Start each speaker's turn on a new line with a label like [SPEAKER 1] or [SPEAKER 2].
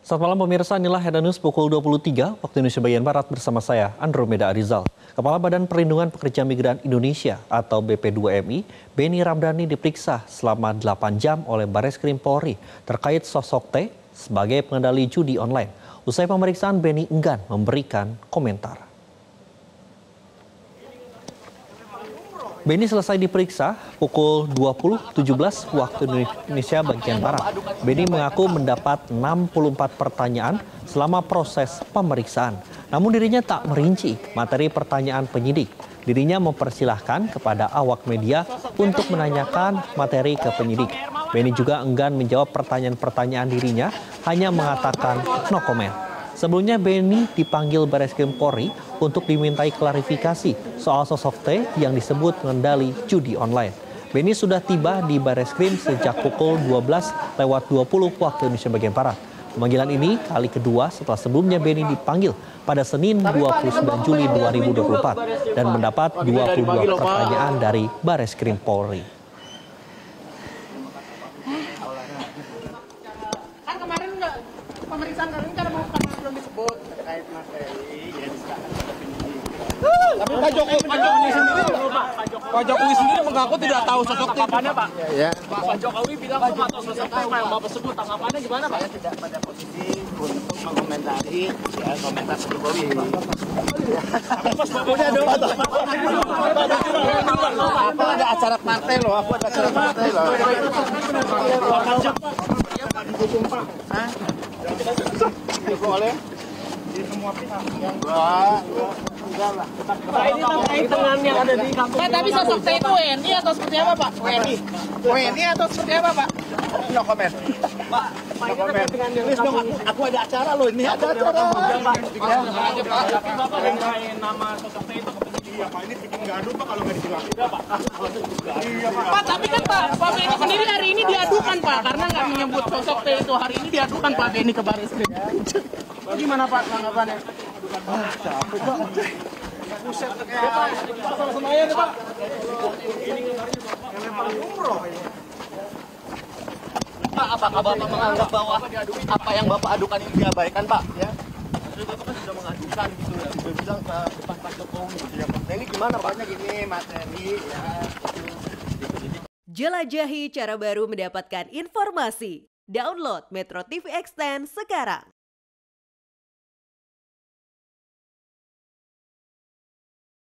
[SPEAKER 1] Selamat malam pemirsa, inilah Headline News pukul 23 waktu Indonesia bagian Barat bersama saya Andromeda Arizal. Kepala Badan Perlindungan Pekerja Migran Indonesia atau BP2MI, Beni Ramdhani diperiksa selama 8 jam oleh Bareskrim Polri terkait sosok T sebagai pengendali judi online. Usai pemeriksaan, Beni enggan memberikan komentar. Beni selesai diperiksa pukul 20.17 waktu Indonesia bagian Barat. Beni mengaku mendapat 64 pertanyaan selama proses pemeriksaan. Namun dirinya tak merinci materi pertanyaan penyidik. Dirinya mempersilahkan kepada awak media untuk menanyakan materi ke penyidik. Beni juga enggan menjawab pertanyaan-pertanyaan dirinya, hanya mengatakan no comment. Sebelumnya Beni dipanggil Bareskrim Polri untuk dimintai klarifikasi soal sosok T yang disebut pengendali judi online. Beni sudah tiba di Bareskrim sejak pukul 12.20 waktu Indonesia bagian Barat. Pemanggilan ini kali kedua setelah sebelumnya Beni dipanggil pada Senin 29 Juli 2024 dan mendapat 22 pertanyaan dari Bareskrim Polri.
[SPEAKER 2] Kan kemarin enggak pemeriksaan kalian kan belum disebut terkait materi yang disahkan oleh penyidik. Tapi Pak Jokowi sendiri mengaku tidak tahu sosok tanggapannya, Pak. Ya. Pak Jokowi bilang nggak tahu sosok apa yang Bapak sebut, tanggapannya gimana, Pak? Saya tidak pada posisi untuk mengomentari komentar Jokowi. Udah dong. Apa ada acara partai loh? Aku ada acara partai loh. Didukung, Pak. Hah? Boleh? Di semua pihak yang enggak lah. Pak, ini terkait dengan yang ada di kampung. Pak, tapi sosok saya itu WNI atau seperti apa, Pak? WNI. WNI atau seperti apa, Pak? No comment. Pak, no comment. Please dong, aku ada acara loh ini. Ada acara. Pak. Tapi Bapak yang nama sosok saya itu ke penyidik. Iya, Pak, ini bikin gaduh, Pak, kalau nggak dijelaskan. Iya, Pak. Iya, Pak. Pak, tapi kan Pak Beni sendiri hari ini diadukan, Pak, karena nggak menyebut sosok T itu. Hari ini diadukan Pak Beni ke Bareskrim. Gimana Pak tanggapannya? Capek Pak. Buset kayak pasar Senayan ya Pak. Yang paling umroh ini. Pak, apakah Bapak menganggap bahwa apa yang Bapak adukan ini diabaikan Pak? Ya. Maksudnya Bapak kan sudah mengadukan gitu ya. Sudah bilang ke depan Pak Jokowi. Ya, Pak. Nah, ini gimana Paknya gini materi ya.
[SPEAKER 3] Jelajahi cara baru mendapatkan informasi. Download Metro TV Extend sekarang.